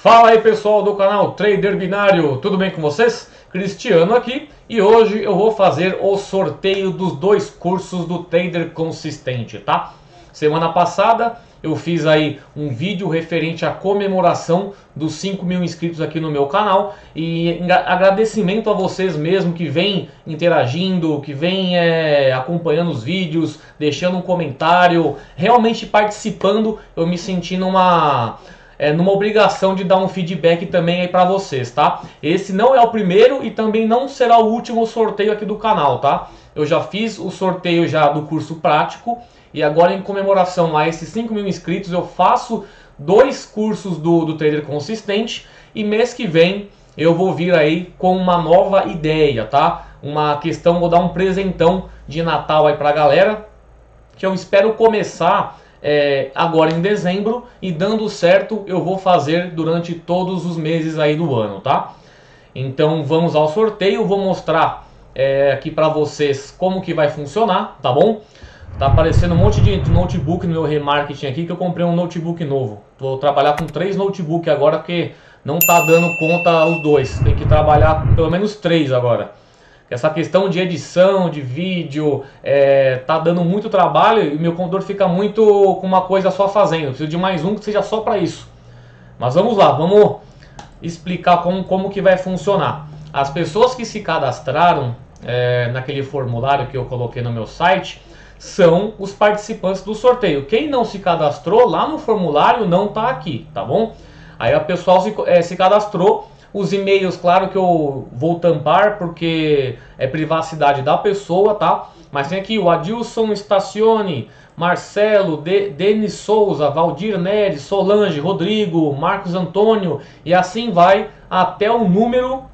Fala aí pessoal do canal Trader Binário, tudo bem com vocês? Cristiano aqui e hoje eu vou fazer o sorteio dos dois cursos do Trader Consistente, tá? Semana passada eu fiz aí um vídeo referente à comemoração dos 5.000 inscritos aqui no meu canal e agradecimento a vocês mesmo que vem interagindo, que vem acompanhando os vídeos, deixando um comentário, realmente participando. Eu me senti numa obrigação de dar um feedback também aí para vocês, tá? Esse não é o primeiro e também não será o último sorteio aqui do canal, tá? Eu já fiz o sorteio já do curso prático e agora em comemoração a esses 5.000 inscritos eu faço dois cursos do Trader Consistente e mês que vem eu vou vir aí com uma nova ideia, tá? Uma questão, vou dar um presentão de Natal aí pra galera, que eu espero começar agora em dezembro e dando certo eu vou fazer durante todos os meses aí do ano, tá? Então vamos ao sorteio, vou mostrar aqui pra vocês como que vai funcionar, tá bom? Tá aparecendo um monte de notebook no meu remarketing aqui que eu comprei um notebook novo. Vou trabalhar com 3 notebooks agora porque não tá dando conta os dois, tem que trabalhar pelo menos 3 agora. Essa questão de edição, de vídeo, tá dando muito trabalho e meu computador fica muito com uma coisa só fazendo. Eu preciso de mais um que seja só para isso. Mas vamos lá, vamos explicar como que vai funcionar. As pessoas que se cadastraram naquele formulário que eu coloquei no meu site são os participantes do sorteio. Quem não se cadastrou lá no formulário não está aqui, tá bom? Aí a pessoa se cadastrou. Os e-mails, claro que eu vou tampar porque é privacidade da pessoa, tá? Mas tem aqui o Adilson Stacione, Marcelo, Denis Souza, Valdir Neres, Solange, Rodrigo, Marcos Antônio e assim vai até o número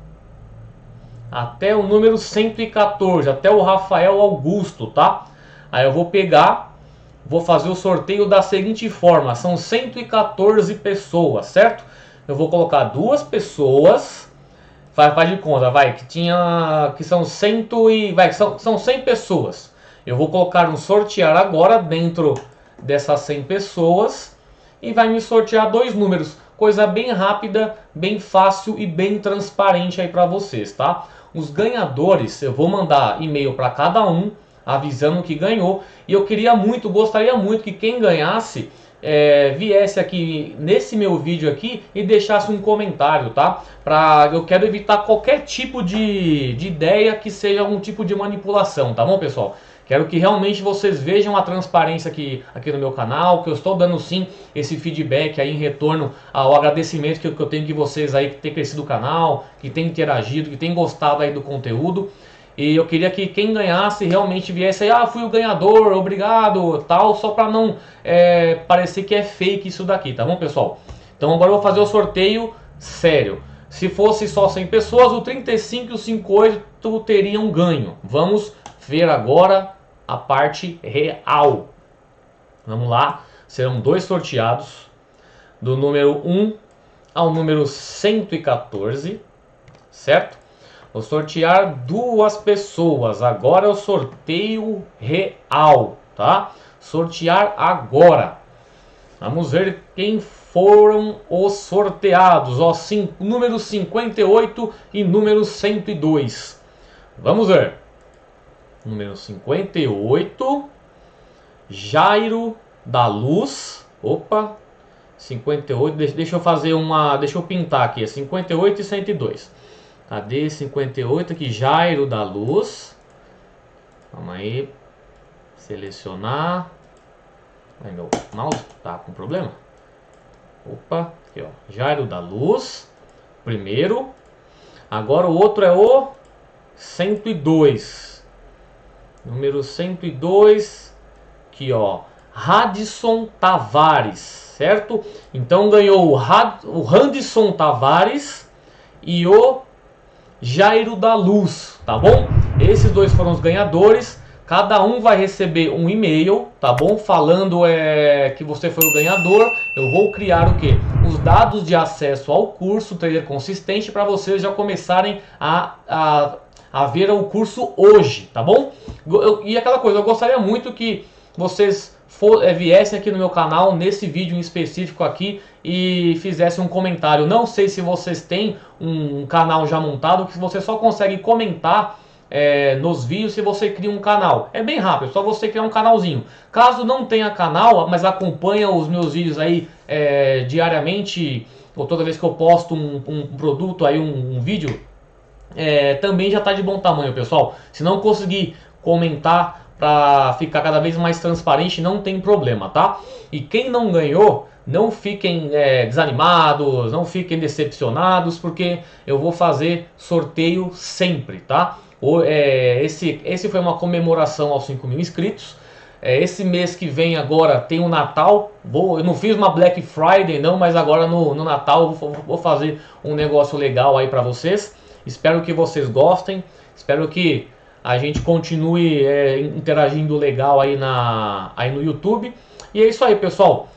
114, até o Rafael Augusto, tá? Aí eu vou pegar, vou fazer o sorteio da seguinte forma, são 114 pessoas, certo? Eu vou colocar duas pessoas, faz de conta, que são 100 são 100 pessoas. Eu vou colocar um sortear agora dentro dessas 100 pessoas e vai me sortear dois números. Coisa bem rápida, bem fácil e bem transparente aí para vocês, tá? Os ganhadores, eu vou mandar e-mail para cada um avisando que ganhou. E eu gostaria muito que quem ganhasse viesse aqui nesse meu vídeo aqui e deixasse um comentário, tá? Eu quero evitar qualquer tipo de ideia que seja algum tipo de manipulação, tá bom, pessoal? Quero que realmente vocês vejam a transparência aqui no meu canal, que eu estou dando sim esse feedback aí em retorno ao agradecimento que eu tenho de vocês aí que tem crescido o canal, que tem interagido, que tem gostado aí do conteúdo. E eu queria que quem ganhasse realmente viesse aí, fui o ganhador, obrigado, tal, só para não parecer que é fake isso daqui, tá bom, pessoal? Então agora eu vou fazer o sorteio sério. Se fosse só 100 pessoas, o 35 e o 58 teriam ganho. Vamos ver agora a parte real. Vamos lá, serão dois sorteados, do número 1 ao número 114, certo? Vou sortear duas pessoas. Agora é o sorteio real, tá? Sortear agora. Vamos ver quem foram os sorteados. Ó, número 58 e número 102. Vamos ver. Número 58. Jairo da Luz. Opa. 58. Deixa eu fazer deixa eu pintar aqui. 58 e 102. Cadê 58 aqui? Jairo da Luz. Vamos aí. Selecionar. Ai, meu mouse tá com problema. Opa, aqui ó. Jairo da Luz. Primeiro. Agora o outro é o 102. Número 102. Aqui ó. Radisson Tavares. Certo? Então ganhou o Radisson Tavares e o Jairo da Luz, tá bom? Esses dois foram os ganhadores. Cada um vai receber um e-mail, tá bom? Falando que você foi o ganhador. Eu vou criar o quê? Os dados de acesso ao curso Trader Consistente para vocês já começarem a ver o curso hoje, tá bom? E aquela coisa, eu gostaria muito que vocês viessem aqui no meu canal, nesse vídeo em específico aqui, e fizessem um comentário. Não sei se vocês têm um canal já montado, que você só consegue comentar nos vídeos se você cria um canal. É bem rápido, é só você criar um canalzinho. Caso não tenha canal, mas acompanha os meus vídeos aí diariamente, ou toda vez que eu posto um produto aí, um vídeo, também já está de bom tamanho, pessoal. Se não conseguir comentar para ficar cada vez mais transparente, não tem problema, tá? E quem não ganhou, não fiquem desanimados, não fiquem decepcionados, porque eu vou fazer sorteio sempre, tá? Esse foi uma comemoração aos 5.000 inscritos. Esse mês que vem agora tem o Natal. Eu não fiz uma Black Friday não, mas agora no Natal eu vou fazer um negócio legal aí para vocês. Espero que vocês gostem, espero que a gente continue interagindo legal aí no YouTube. E é isso aí, pessoal.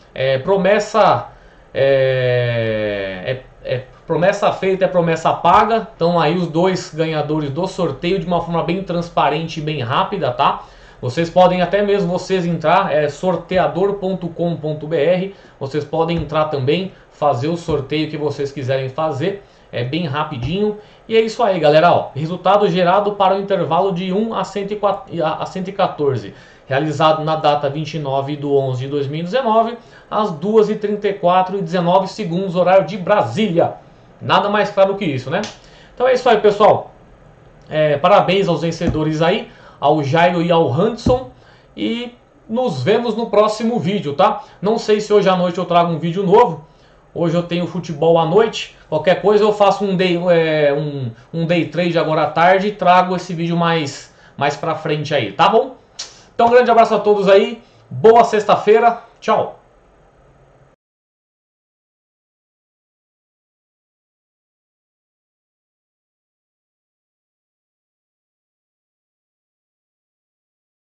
Promessa feita é promessa paga. Então aí os dois ganhadores do sorteio de uma forma bem transparente e bem rápida, tá? Vocês podem até mesmo entrar, sorteador.com.br. Vocês podem entrar também, fazer o sorteio que vocês quiserem fazer. É bem rapidinho. E é isso aí, galera. Ó, resultado gerado para o intervalo de 1 a 114. Realizado na data 29/11/2019, às 2h34:19, horário de Brasília. Nada mais claro que isso, né? Então é isso aí, pessoal. Parabéns aos vencedores aí, ao Jairo e ao Hanson. E nos vemos no próximo vídeo, tá? Não sei se hoje à noite eu trago um vídeo novo. Hoje eu tenho futebol à noite. Qualquer coisa eu faço um day trade agora à tarde e trago esse vídeo mais pra frente aí, tá bom? Então um grande abraço a todos aí. Boa sexta-feira. Tchau.